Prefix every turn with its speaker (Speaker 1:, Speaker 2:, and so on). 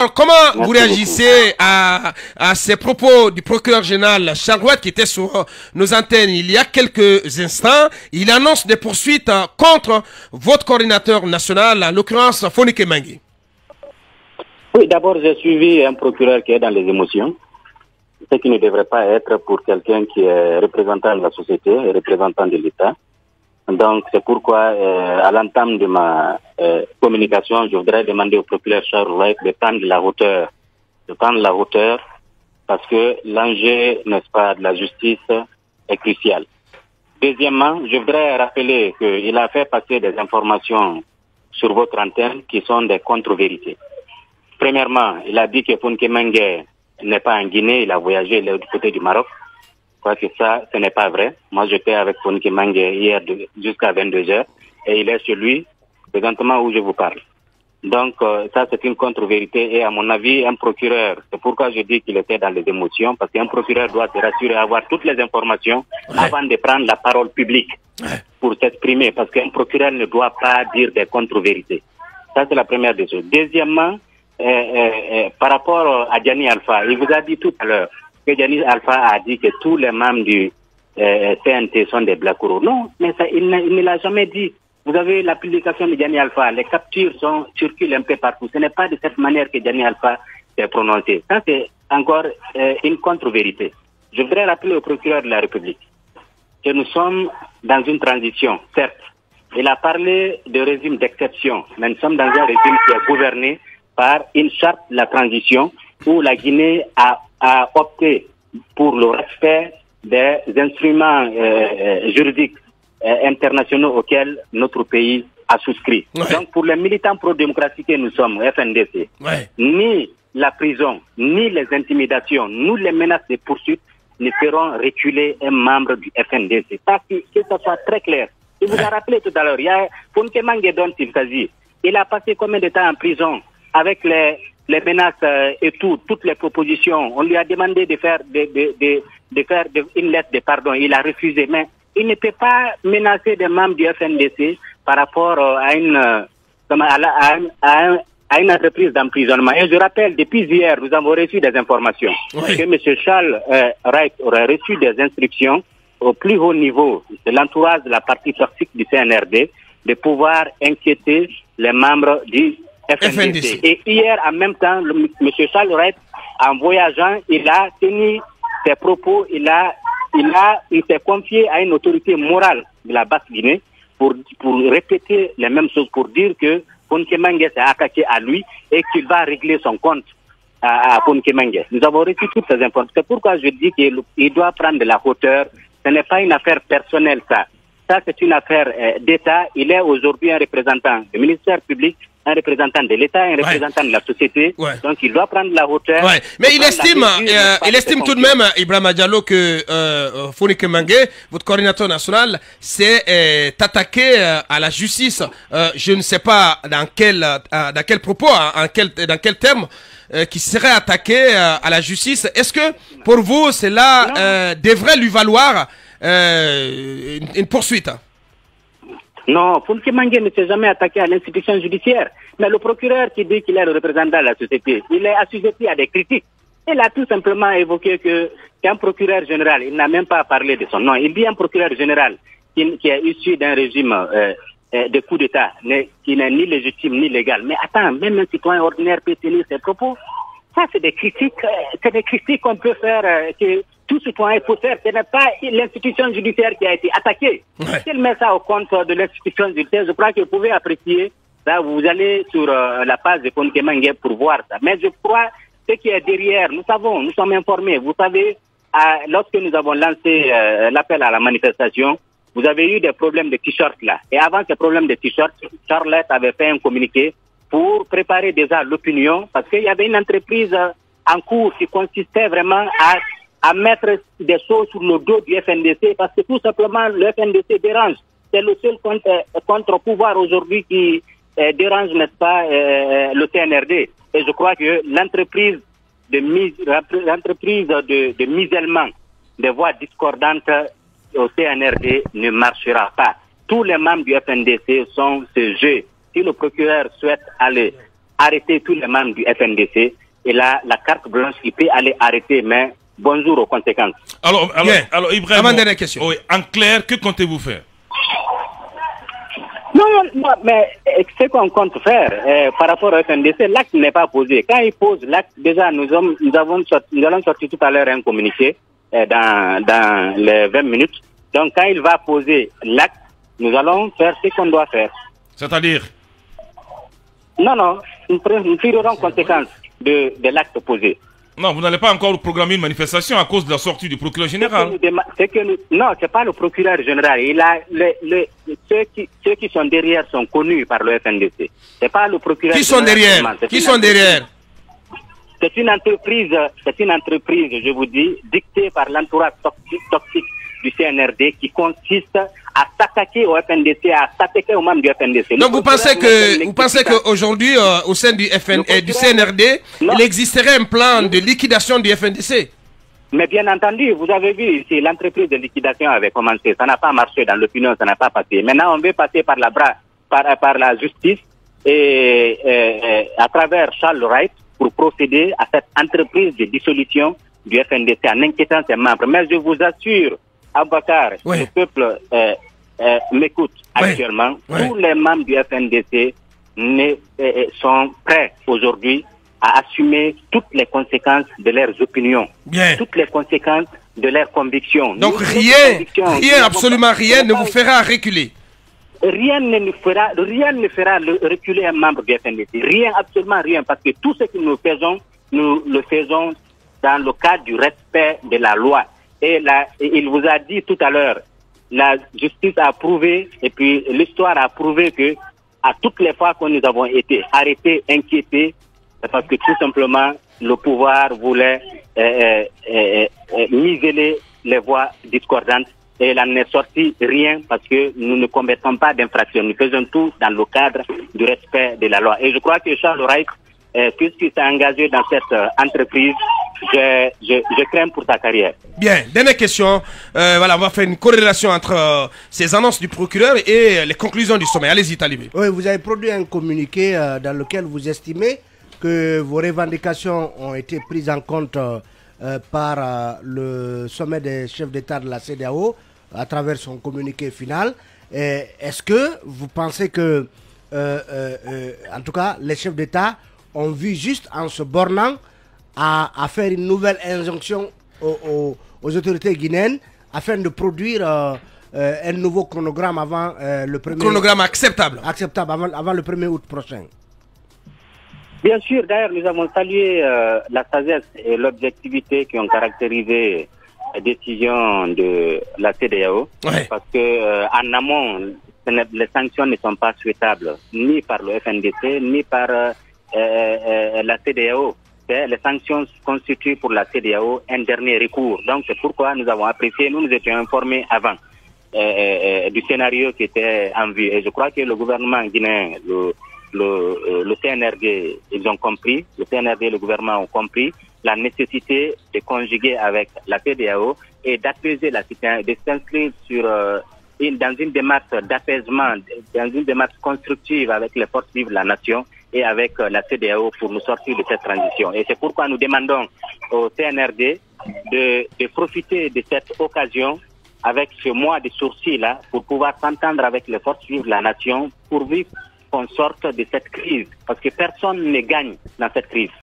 Speaker 1: Comment vous réagissez à ces propos du procureur général Charlotte qui était sur nos antennes il y a quelques instants? Il annonce des poursuites contre votre coordinateur national, en l'occurrence Fonike Mengue.
Speaker 2: Oui, d'abord j'ai suivi un procureur qui est dans les émotions, ce qui ne devrait pas être pour quelqu'un qui est représentant de la société et représentant de l'État. Donc c'est pourquoi à l'entame de ma communication, je voudrais demander au procureur Charles Wright de prendre la hauteur, parce que l'enjeu, n'est-ce pas, de la justice est crucial. Deuxièmement, je voudrais rappeler qu'il a fait passer des informations sur votre antenne qui sont des contre-vérités. Premièrement, il a dit que Fonike Mengue n'est pas en Guinée, il a voyagé du côté du Maroc. Je crois que ça, ce n'est pas vrai. Moi, j'étais avec Fonike Mengue hier jusqu'à 22h et il est chez lui, présentement où je vous parle. Donc, ça, c'est une contre-vérité et à mon avis, un procureur, c'est pourquoi je dis qu'il était dans les émotions, parce qu'un procureur doit se rassurer, avoir toutes les informations avant de prendre la parole publique pour s'exprimer, parce qu'un procureur ne doit pas dire des contre-vérités. Ça, c'est la première des choses. Deuxièmement, par rapport à Diani Alpha, il vous a dit tout à l'heure que Diani Alpha a dit que tous les membres du CNT sont des Blackouro. Non, mais ça, il ne l'a jamais dit. Vous avez la publication de Diani Alpha, les captures circulent un peu partout. Ce n'est pas de cette manière que Diani Alpha s'est prononcé. Ça, c'est encore une contre-vérité. Je voudrais rappeler au procureur de la République que nous sommes dans une transition, certes. Il a parlé de régime d'exception, mais nous sommes dans un régime qui est gouverné par une charte de la transition où la Guinée a opté pour le respect des instruments juridiques internationaux auxquels notre pays a souscrit. Ouais. Donc pour les militants pro-démocratie que nous sommes, FNDC, ni la prison, ni les intimidations, ni les menaces de poursuite ne feront reculer un membre du FNDC. Ça, que ça soit très clair. Il vous a rappelé tout à l'heure, il y a Fonike Mengue dont il s'agit. Il a passé combien de temps en prison avec les menaces et toutes les propositions. On lui a demandé de faire une lettre de pardon. Il a refusé. Mais il ne peut pas menacer des membres du FNDC par rapport à une entreprise d'emprisonnement. Et je rappelle, depuis hier, nous avons reçu des informations que M. Charles Wright aurait reçu des instructions au plus haut niveau de l'entourage de la partie toxique du CNRD de pouvoir inquiéter les membres du FNDC. Et hier, en même temps, M. Charles Wright, en voyageant, il a tenu ses propos, il s'est confié à une autorité morale de la Basse-Guinée pour répéter les mêmes choses, pour dire que Fonike Mengue s'est attaqué à lui et qu'il va régler son compte à Fonike Mengue. Nous avons reçu toutes ces informations. C'est pourquoi je dis qu'il doit prendre de la hauteur. Ce n'est pas une affaire personnelle, ça. Ça, c'est une affaire d'État. Il est aujourd'hui un représentant du ministère public, un représentant de l'État, un représentant de la société. Donc, il doit prendre la hauteur.
Speaker 1: Mais il estime tout de même, Ibrahima Diallo, que Fonike Mengue, votre coordinateur national, s'est attaqué à la justice. Je ne sais pas dans quel propos, dans quel terme, qui serait attaqué à la justice. Est-ce que, pour vous, cela devrait lui valoir une poursuite?
Speaker 2: Non, Fonike Mengue ne s'est jamais attaqué à l'institution judiciaire. Mais le procureur qui dit qu'il est le représentant de la société, il est assujetti à des critiques. Il a tout simplement évoqué qu'un procureur général, il n'a même pas parlé de son nom, il dit un procureur général qui est issu d'un régime de coup d'État, qui n'est ni légitime ni légal. Mais attends, même un citoyen ordinaire peut tenir ses propos. Ça, c'est des critiques qu'on peut faire, que tout citoyen peut faire. Ce n'est pas l'institution judiciaire qui a été attaquée. S'il met ça au compte de l'institution judiciaire, je crois que vous pouvez apprécier. Là, vous allez sur la page de Fonike Mengue pour voir ça. Mais je crois ce qui est derrière, nous savons, nous sommes informés. Vous savez, lorsque nous avons lancé l'appel à la manifestation, vous avez eu des problèmes de t-shirts là. Et avant ces problèmes de t-shirts, Charlotte avait fait un communiqué pour préparer déjà l'opinion, parce qu'il y avait une entreprise en cours qui consistait vraiment à mettre des choses sur le dos du FNDC, parce que tout simplement le FNDC dérange. C'est le seul contre-pouvoir aujourd'hui qui dérange, n'est-ce pas, le CNRD. Et je crois que l'entreprise de musellement des voix discordantes au CNRD ne marchera pas. Tous les membres du FNDC sont ce jeu. Si le procureur souhaite aller arrêter tous les membres du FNDC. Et là, la carte blanche, il peut aller arrêter, mais bonjour aux conséquences.
Speaker 3: Alors Ibrahim,
Speaker 1: dernière question.
Speaker 3: Oui, en clair, que comptez-vous faire?
Speaker 2: Non, mais ce qu'on compte faire par rapport au FNDC, l'acte n'est pas posé. Quand il pose l'acte, déjà, nous allons sortir tout à l'heure un communiqué dans les 20 minutes. Donc, quand il va poser l'acte, nous allons faire ce qu'on doit faire.
Speaker 3: C'est-à-dire?
Speaker 2: Non, nous tirerons conséquence de l'acte posé.
Speaker 3: Non, vous n'allez pas encore programmer une manifestation à cause de la sortie du procureur général.
Speaker 2: Non, c'est pas le procureur général. Ceux qui sont derrière sont connus par le FNDC. C'est pas le procureur général.
Speaker 1: Qui sont derrière?
Speaker 2: C'est une entreprise, je vous dis, dictée par l'entourage toxique du CNRD qui consiste à s'attaquer au FNDC, à s'attaquer aux membres du FNDC.
Speaker 1: Donc vous pensez qu'aujourd'hui, au sein du CNRD, il existerait un plan de liquidation du FNDC?
Speaker 2: Mais bien entendu, vous avez vu, si l'entreprise de liquidation avait commencé, ça n'a pas marché dans l'opinion, ça n'a pas passé. Maintenant, on veut passer par la justice et à travers Charles Wright pour procéder à cette entreprise de dissolution du FNDC en inquiétant ses membres. Mais je vous assure, Abakar, le peuple m'écoute actuellement. Tous les membres du FNDC sont prêts aujourd'hui à assumer toutes les conséquences de leurs opinions, toutes les conséquences de leurs convictions.
Speaker 1: Donc absolument rien ne vous fera reculer.
Speaker 2: Rien ne fera reculer un membre du FNDC. Rien, absolument rien, parce que tout ce que nous le faisons dans le cadre du respect de la loi. Et là, il vous a dit tout à l'heure, la justice a prouvé, et puis l'histoire a prouvé que à toutes les fois que nous avons été arrêtés, inquiétés, c'est parce que tout simplement le pouvoir voulait niveler les voix discordantes. Et il en est sorti rien parce que nous ne commettons pas d'infraction. Nous faisons tout dans le cadre du respect de la loi. Et je crois que Charles Wright, puisqu'il s'est engagé dans cette entreprise, je crains pour sa carrière.
Speaker 1: Bien, dernière question. Voilà, on va faire une corrélation entre ces annonces du procureur et les conclusions du sommet. Allez-y, Talibé.
Speaker 4: Oui, vous avez produit un communiqué dans lequel vous estimez que vos revendications ont été prises en compte par le sommet des chefs d'État de la CEDEAO à travers son communiqué final. Est-ce que vous pensez que, en tout cas, les chefs d'État ont vu juste en se bornant à faire une nouvelle injonction aux autorités guinéennes afin de produire un nouveau chronogramme avant le 1er...
Speaker 1: Chronogramme acceptable.
Speaker 4: Acceptable, avant le 1er août prochain.
Speaker 2: Bien sûr, d'ailleurs, nous avons salué la sagesse et l'objectivité qui ont caractérisé la décision de la CEDEAO, parce que en amont, les sanctions ne sont pas souhaitables, ni par le FNDC, ni par la CEDEAO. Les sanctions constituent pour la CEDEAO un dernier recours. Donc, c'est pourquoi nous avons apprécié, nous étions informés avant du scénario qui était en vue. Et je crois que le gouvernement guinéen, le CNRD, ils ont compris, le CNRD et le gouvernement ont compris la nécessité de conjuguer avec la CEDEAO et d'apaiser la situation, de s'inscrire dans une démarche d'apaisement, dans une démarche constructive avec les forces vives de la nation et avec la CEDEAO pour nous sortir de cette transition. Et c'est pourquoi nous demandons au CNRD de profiter de cette occasion avec ce mois de sursis-là pour pouvoir s'entendre avec les forces vives de la nation pour vivre qu'on sorte de cette crise, parce que personne ne gagne dans cette crise.